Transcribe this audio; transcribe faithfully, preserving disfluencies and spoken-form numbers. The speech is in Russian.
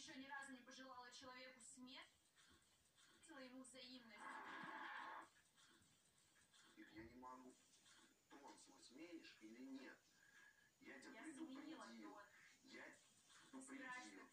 еще ни разу не пожелала человеку смерти, ему взаимность. Ир, я не могу. Тон свой сменишь или нет? Я тебя Я предупредил. сменила тон. Я предупредил.